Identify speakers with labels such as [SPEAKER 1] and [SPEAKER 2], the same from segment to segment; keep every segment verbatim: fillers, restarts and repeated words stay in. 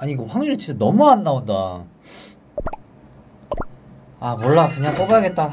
[SPEAKER 1] 아니 이거 확률이 진짜 너무 안 나온다. 아 몰라 그냥 뽑아야겠다.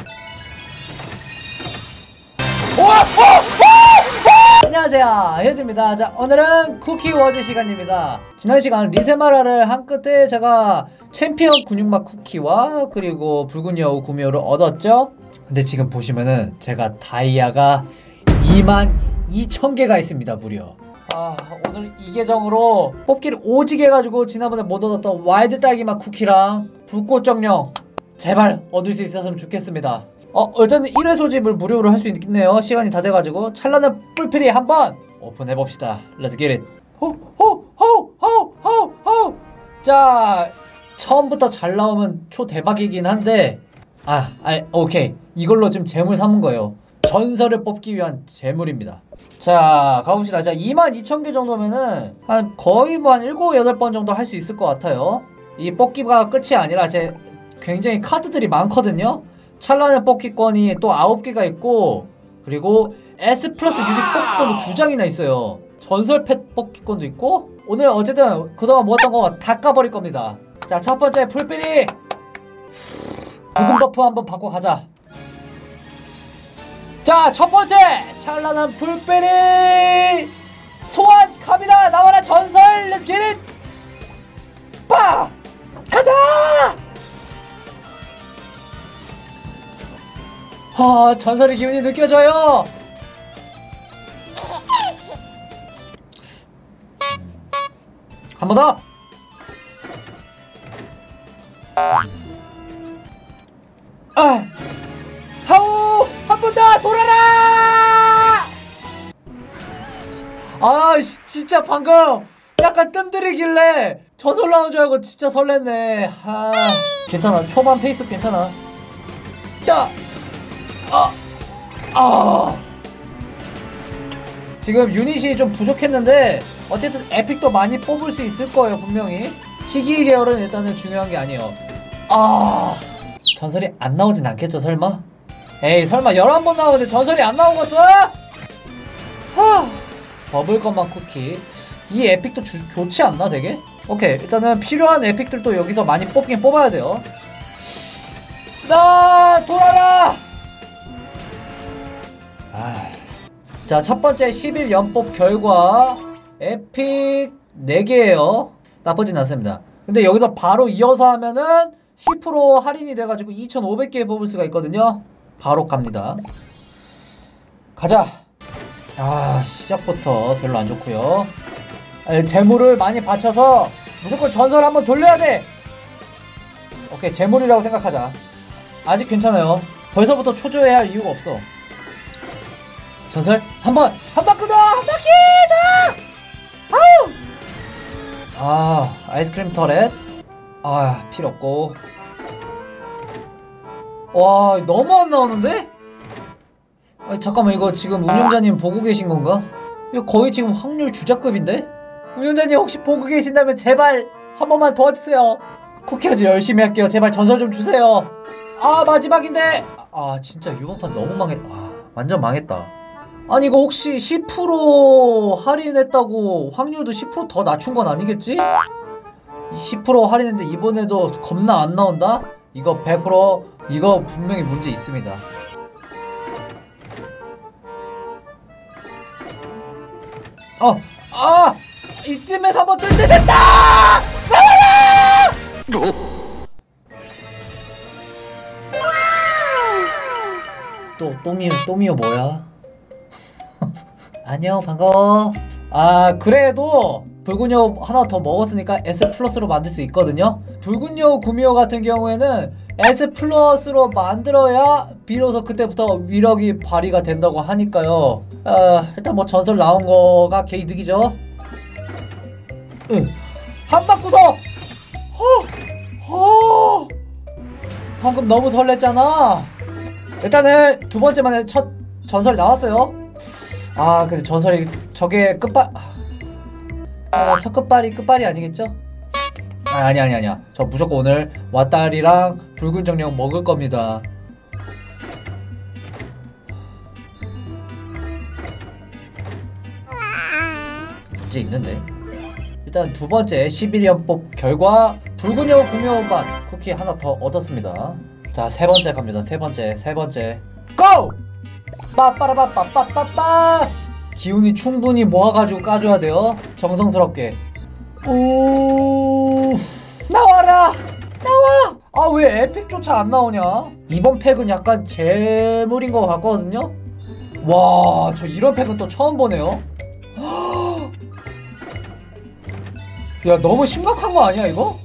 [SPEAKER 1] 오! 오! 오! 안녕하세요 현지입니다. 자 오늘은 쿠키워즈 시간입니다. 지난 시간 리세마라를 한 끝에 제가 챔피언 근육막 쿠키와 그리고 붉은 여우 구미호를 얻었죠. 근데 지금 보시면은 제가 다이아가 이만 이천 개가 있습니다 무려. 아 오늘 이 계정으로 뽑기를 오지게 해가지고 지난번에 못 얻었던 와일드 딸기맛 쿠키랑 불꽃 정령 제발 얻을 수 있었으면 좋겠습니다. 어 일단 일 회 소집을 무료로 할 수 있겠네요. 시간이 다 돼가지고 찬란한 뿔피리 한번 오픈해봅시다. Let's get it. 호호호호호호. 자 처음부터 잘 나오면 초대박이긴 한데 아, 아 오케이 이걸로 지금 재물 삼은 거예요. 전설을 뽑기 위한 재물입니다. 자 가봅시다. 자 이만 이천 개 정도면은 한 거의 뭐 한 일곱, 여덟 번 정도 할 수 있을 것 같아요. 이 뽑기가 끝이 아니라 제 굉장히 카드들이 많거든요. 찰나의 뽑기권이 또 아홉 개가 있고 그리고 S 플러스 유닛 뽑기권도 두 장이나 있어요. 전설 펫 뽑기권도 있고 오늘 어쨌든 그동안 모았던 거 다 까버릴 겁니다. 자 첫 번째 풀비리 붉은 버프 한번 받고 가자. 자 첫번째 찬란한 풀베리 소환 갑니다. 나와라 전설. 렛츠 겟 잇. 빠 가자. 아 전설의 기운이 느껴져요. 한 번 더. 아 하우 한 번 더 돌아라. 아 진짜 방금 약간 뜸들이길래 전설 나온 줄 알고 진짜 설렜네. 아 괜찮아 초반 페이스 괜찮아. 야 아 아 지금 유닛이 좀 부족했는데 어쨌든 에픽도 많이 뽑을 수 있을 거예요 분명히. 희귀 계열은 일단은 중요한 게 아니에요. 아 전설이 안 나오진 않겠죠 설마? 에이 설마 열한 번 나오는데 전설이 안 나오겠어? 하 버블껌만 쿠키 이 에픽도 주, 좋지 않나 되게? 오케이 일단은 필요한 에픽들도 여기서 많이 뽑긴 뽑아야 돼요. 나 돌아라. 아. 자 첫번째 십 일 연뽑 결과 에픽 네 개예요 나쁘진 않습니다. 근데 여기서 바로 이어서 하면은 십 퍼센트 할인이 돼가지고 이천오백 개 뽑을 수가 있거든요. 바로 갑니다. 가자. 아 시작부터 별로 안 좋고요. 재물을 많이 바쳐서 무조건 전설 한번 돌려야 돼. 오케이 재물이라고 생각하자. 아직 괜찮아요. 벌써부터 초조해야 할 이유가 없어. 전설 한번 한 바퀴 더 한 바퀴 더. 아우 아 아이스크림 터렛 아 필요 없고. 와 너무 안 나오는데? 아니 잠깐만 이거 지금 운영자님 보고 계신 건가? 이거 거의 지금 확률 주자급인데? 운영자님 혹시 보고 계신다면 제발 한 번만 도와주세요. 쿠키워즈 열심히 할게요. 제발 전설 좀 주세요. 아 마지막인데 아 진짜 이번 판 너무 망했. 아 완전 망했다. 아니 이거 혹시 십 퍼센트 할인했다고 확률도 십 퍼센트 더 낮춘 건 아니겠지? 십 퍼센트 할인했는데 이번에도 겁나 안 나온다? 이거 백 퍼센트 이거 분명히 문제 있습니다. 어! 아! 이쯤에서 한번 뜰 때 됐다! 잡아라! 또, 또미오, 또미오 뭐야? 안녕 반가워. 아 그래도 붉은 여우 하나 더 먹었으니까 S 플러스로 만들 수 있거든요. 붉은 여우 구미호 같은 경우에는 S 플러스로 만들어야 비로소 그때부터 위력이 발휘가 된다고 하니까요. 아 일단 뭐 전설 나온 거가 개이득이죠. 응. 한 바퀴 더. 허, 허. 방금 너무 설렜잖아. 일단은 두 번째만에 첫 전설이 나왔어요. 아 근데 전설이 저게 끝발 아 첫 끝발이 끝발이 아니겠죠? 아 아니 아니 아니야. 저 무조건 오늘 왓다리랑 붉은 정령 먹을 겁니다. 문제 있는데 일단 두 번째 시비리언법 결과 붉은 여우 구미호반 쿠키 하나 더 얻었습니다. 자, 세 번째 갑니다. 세 번째, 세 번째. 고! 빠빠라빠빠빠빠빠! 기운이 충분히 모아가지고 까줘야 돼요. 정성스럽게. 오, 나와라! 나와! 아, 왜 에픽조차 안 나오냐? 이번 팩은 약간 재물인 것 같거든요? 와, 저 이런 팩은 또 처음 보네요. 야, 너무 심각한 거 아니야 이거?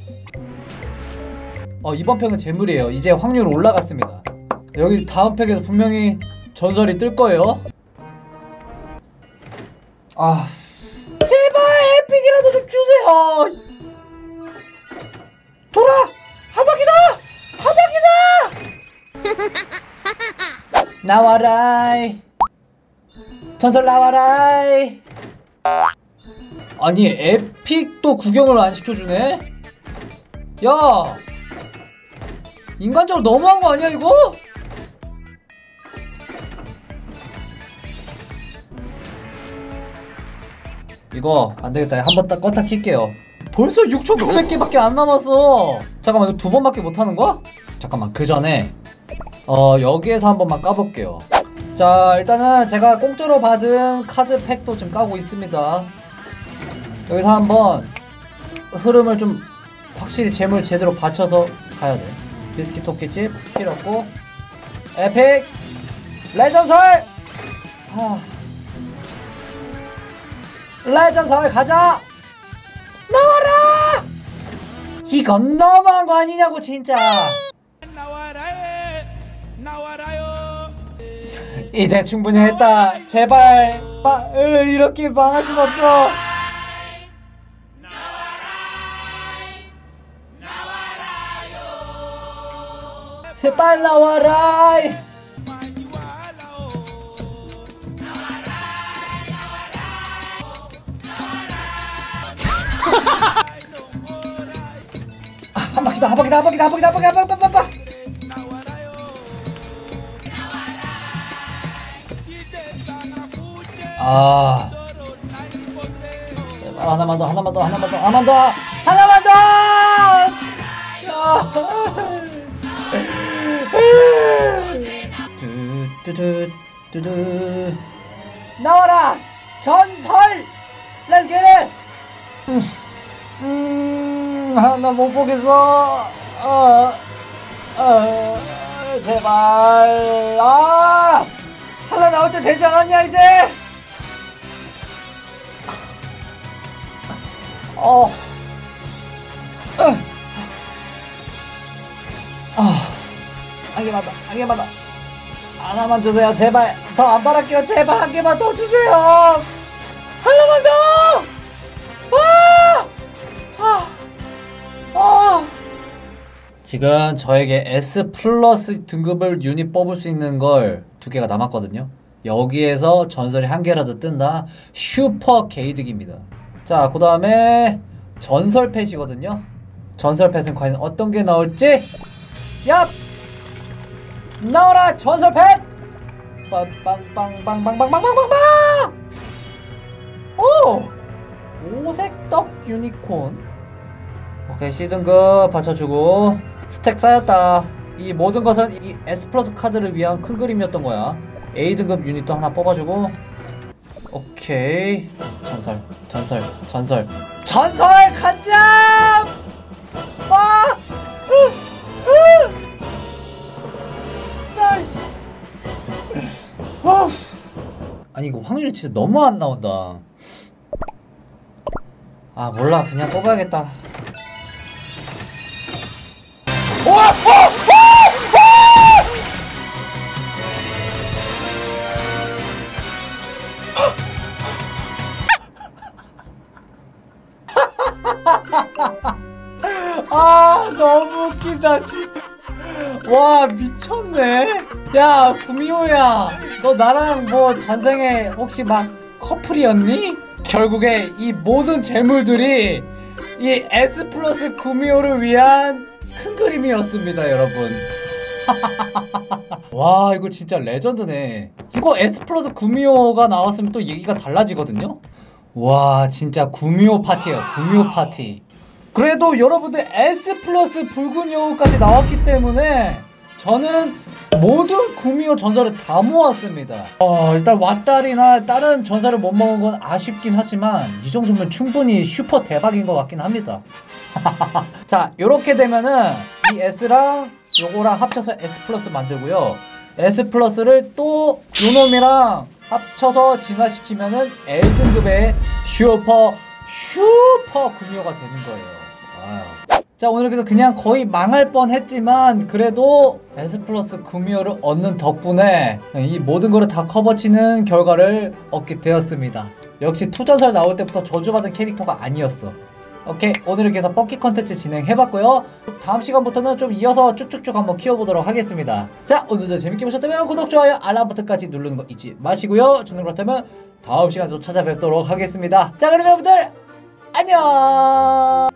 [SPEAKER 1] 어, 이번 팩은 재물이에요. 이제 확률 올라갔습니다. 여기 다음 팩에서 분명히 전설이 뜰 거예요. 아, 제발 에픽이라도 좀 주세요. 돌아! 하박이다! 하박이다! 나와라이. 전설 나와라이. 아니, 에픽도 구경을 안 시켜주네? 야, 인간적으로 너무한 거 아니야 이거? 이거 안되겠다. 한번 딱 껐다 킬게요. 벌써 육천구백 개밖에 안 남았어. 잠깐만, 이거 두 번밖에 못하는 거야? 잠깐만, 그 전에 어 여기에서 한 번만 까볼게요. 자, 일단은 제가 공짜로 받은 카드 팩도 지금 까고 있습니다. 여기서 한번 흐름을 좀 확실히 재물 제대로 받쳐서 가야 돼. 비스킷 토끼집 필요 없고, 에픽 레전설! 하... 레전설 가자! 나와라! 이건 너무한 거 아니냐고 진짜. 이제 충분히 했다. 제발 마, 으, 이렇게 망할 순 없어. 제발 나와라. 한 바퀴다, 한 바퀴다, 한 바퀴다, 한 바퀴다, 한 바퀴다, 한 바퀴다, 한 바퀴다. 아, 제발 하나만 더, 하나만 더, 하나만 더, 하나만 더, 하나만 더. 뚜뚜뚜뚜 나와라 전설. Let's get it. 음, 음 하나 못 보겠어. 어, 어, 제발. 아, 하나 나올 때 되지 않았냐 이제? 어, 아, 한 개만 더, 한 개만 더. 하나만 주세요, 제발. 더 안 바랄게요, 제발 한 개만 더 주세요. 하나만 더. 아, 아, 아. 지금 저에게 S 플러스 등급을 유닛 뽑을 수 있는 걸 두 개가 남았거든요. 여기에서 전설이 한 개라도 뜬다. 슈퍼 게이득입니다. 자, 그 다음에 전설 펫이거든요. 전설 펫은 과연 어떤 게 나올지. 얍! 나와라 전설 펫! 빵빵빵빵빵빵빵빵빵빵! 오! 오색떡 유니콘. 오케이, C등급 받쳐주고 스택 쌓였다. 이 모든 것은 이 S 플러스 카드를 위한 큰 그림이었던 거야. A등급 유닛도 하나 뽑아주고. 오케이, 전설 전설 전설 전설 가자! 아! 으! 으! 짜이씨. 아! 아니 이거 확률이 진짜 너무 안 나온다. 아, 몰라, 그냥 뽑아야겠다. 오! 오! 오! 아, 너무 웃긴다 진짜. 와, 미쳤네. 야, 구미호야, 너 나랑 뭐 전생에 혹시 막 커플이었니? 결국에 이 모든 재물들이 이 S 플러스 구미호를 위한 큰 그림이었습니다, 여러분. 와, 이거 진짜 레전드네. 이거 S 플러스 구미호가 나왔으면 또 얘기가 달라지거든요. 와 진짜 구미호 파티예요. 구미호 파티. 그래도 여러분들 S 플러스 붉은 여우까지 나왔기 때문에 저는 모든 구미호 전설을 다 모았습니다. 어 일단 왓다리나 다른 전설을 못 먹은 건 아쉽긴 하지만 이 정도면 충분히 슈퍼 대박인 것 같긴 합니다. 자 요렇게 되면은 이 S랑 요거랑 합쳐서 S 플러스 만들고요. S 플러스를 또 요놈이랑 합쳐서 진화시키면은 L 등급의 슈퍼 슈퍼 구미호가 되는 거예요. 와우. 자 오늘 그래서 그냥 거의 망할 뻔 했지만 그래도 S 플러스 구미호를 얻는 덕분에 이 모든 거를 다 커버치는 결과를 얻게 되었습니다. 역시 투전설 나올 때부터 저주받은 캐릭터가 아니었어. 오케이 오늘 이렇게 해서 뻑키 컨텐츠 진행해봤고요. 다음 시간부터는 좀 이어서 쭉쭉쭉 한번 키워보도록 하겠습니다. 자 오늘도 재밌게 보셨다면 구독, 좋아요, 알람 버튼까지 누르는 거 잊지 마시고요. 저는 그렇다면 다음 시간에 또 찾아뵙도록 하겠습니다. 자 그럼 여러분들 안녕.